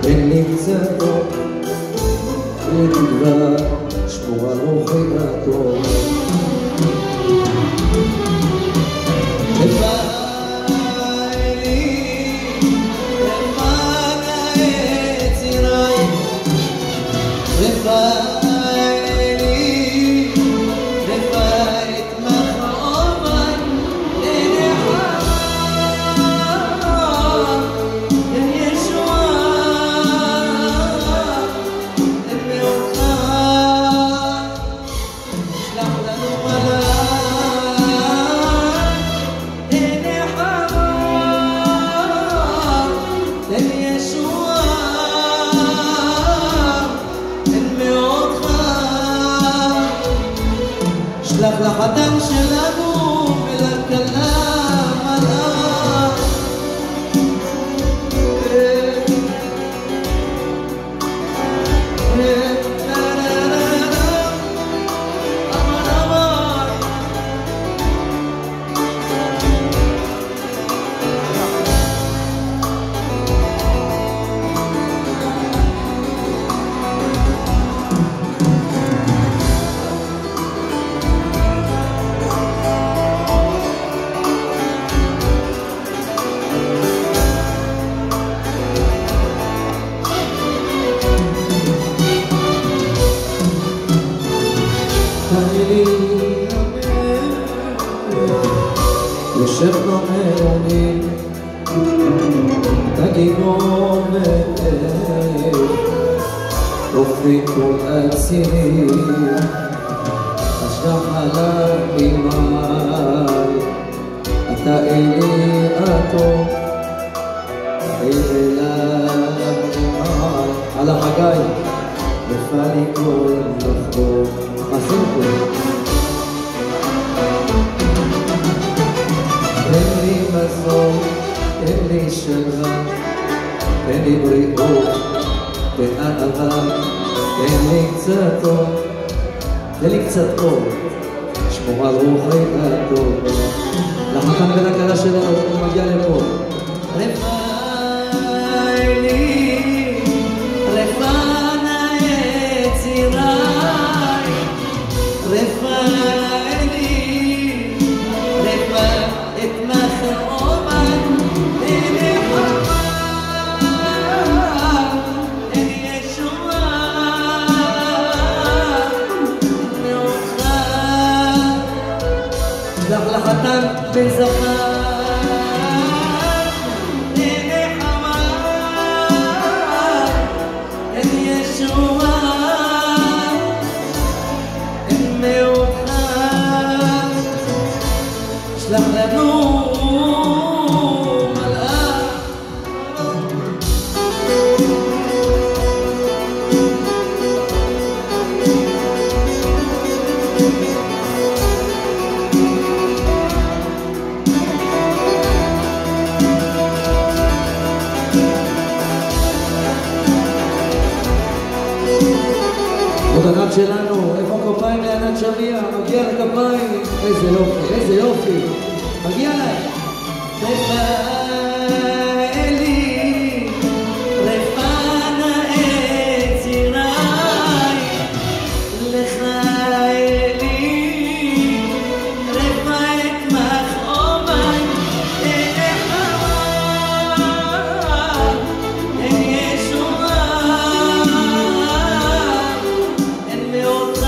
אין לי קצת טוב, אין לי תקווה, שמור על רוחי הטוב. שלח לחתן שלנו ולכלה מלאך יושב במרומים, תגידו ואיך, רופאים כל עצים, אשלח עליו ממעל, אתה אלי הטוב, אליו ממעל, על החגי, בפני כל לחבור, עשינו פה. אין לי מזון, אין לי שלווה, אין לי בריאות, אין אהבה, אין לי קצת טוב, תן לי קצת טוב, שמור על רוחי הטוב. לחתן ולכלה שלנו, הוא מגיע לפה. רפאי לי, רפאנה יציריי, רפאי לי, רפאי את מחרובן, אין חמה, אין ישועה מאותך. שלח לחתן בזכר, אין חמה, אין ישועה מאותך. שלח לנו עוד ענת שלנו, איפה כפיים לענת שמיה? מגיע לכפיים, איזה יופי, איזה יופי, מגיע להם. רפאי לי, רפאנה יציריי, לך אלי, רפאי את מחרובן, אין חמה, אין ישועה מאותך.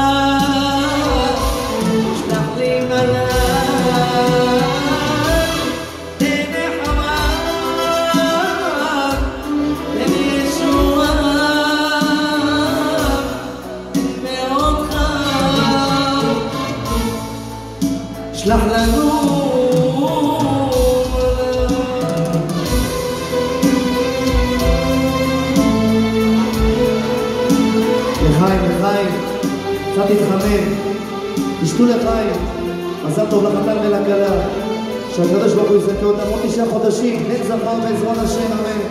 שלח לי מלאך, אין חמה, אין ישועה מאותך. שלח לנו לחיים, לחיים, קצת תתחמם, תשתו לחיים, מזל טוב לחתן ולכלה, שהקדוש ברוך הוא יזכה אותם עוד 9 חודשים, בן זכר בעזרת השם, אמן.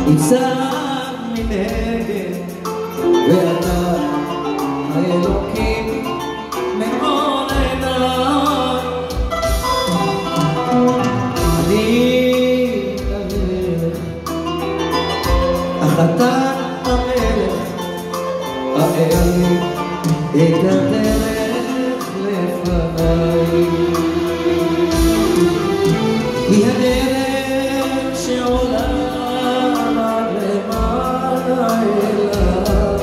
ניצב מנגד, ואתה האלוקים מאור עיניי. אני המלך, אך אתה המלך, הראה לי את הדרך לפניי. היא הדרך שעולה למעלה אליו,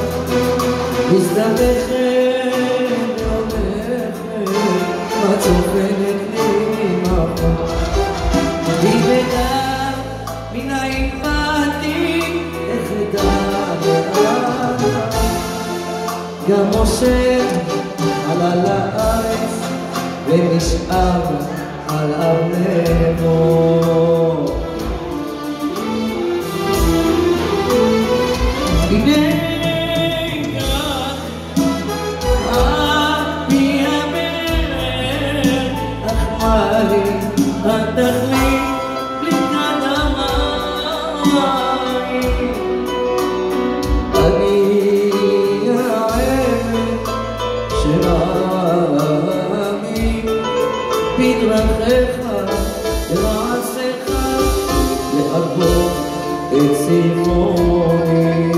מזדרכת והולכת, מצופנת לי ממחר. היא בדעת מנין באתי, איך אדע לאן. גם משה עלה לארץ ונשאר על ארנבו. הנה כאן אני המלך, אך מה לי התכלית לקראת המים. אני העבד שמאמין בדרכיך ומעשיך, להגות את ציווני.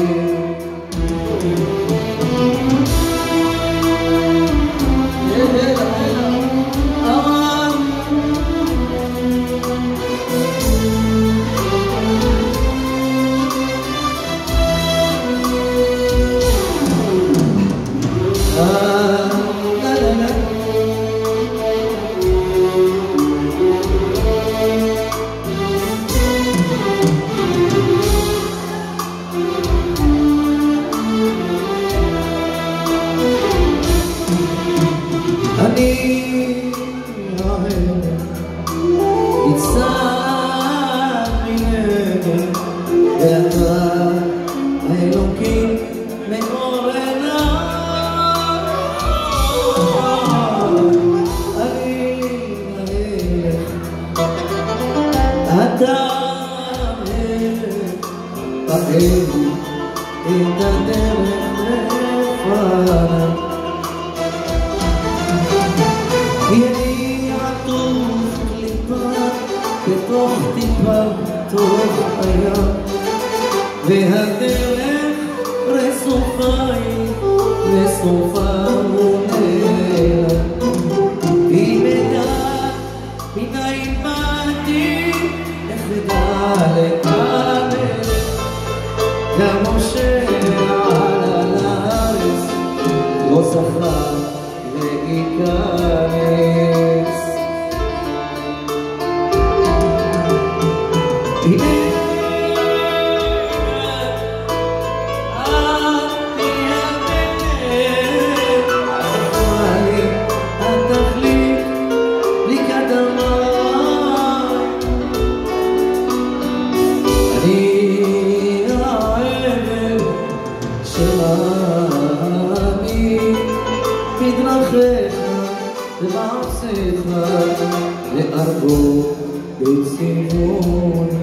והדרך רצופה היא וסופה מונלה. היא בדעת מנין באתי, איך אדע לאן אלך. גם משה עלה לארץ, לא זכה להיכנס. הנה בדרכיך ומעשיך, להגות את ציווני.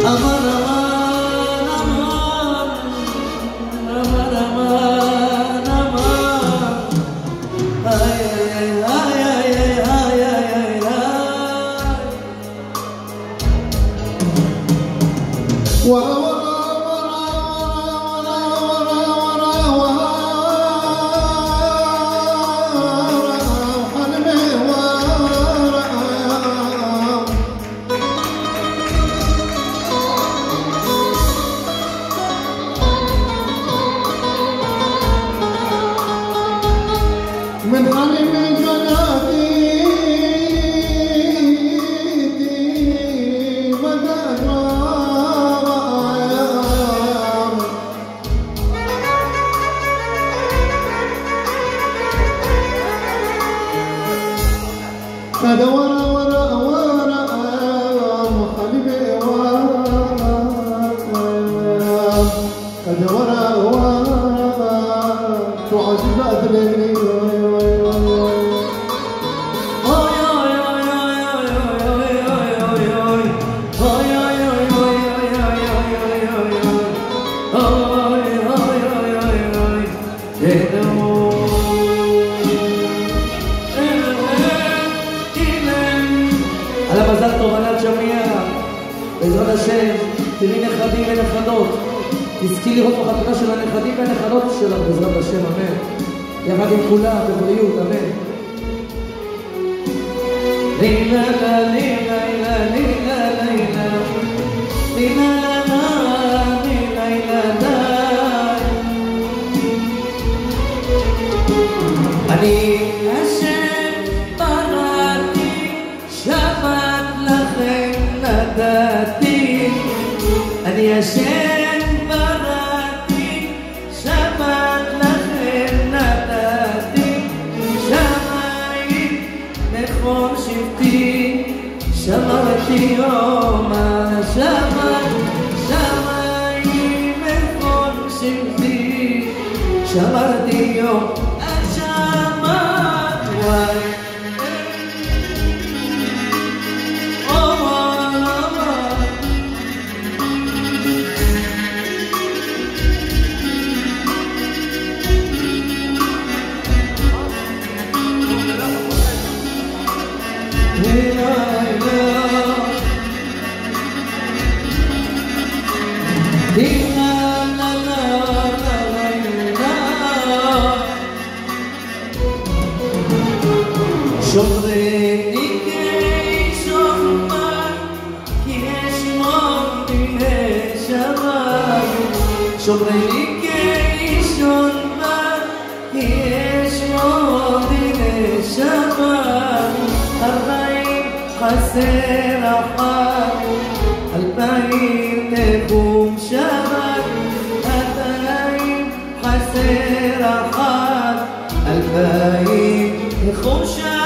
Aman aman aman aman aman ورا ورا تعجب أثنين על המזל טוב, ענת שמיה, בעזרת השם, תראי נכדים ונכדות, תזכי לראות בחתונה של הנכדים והנכדות שלך, בעזרת השם, אמן. יחד עם כולם, בבריאות, אמן. לילה, לילה, לילה, לילה, לילה, לילה, לילה, אני השם בראתי, שבת לכם נתתי. אני השם בראתי, שבת לכם נתתי. שמיים לכל שבטי, שמרתי יום השבת. שמיים לכל שבטי, שמרתי יום שומרני כשומר, כי אשמור דיני שבת. שומרני כשומר, כי אשמור דיני שבת. 40 חסר אחת, 2000 תקום שבת. 2000 חסר אחת, 2000 תקום שבת.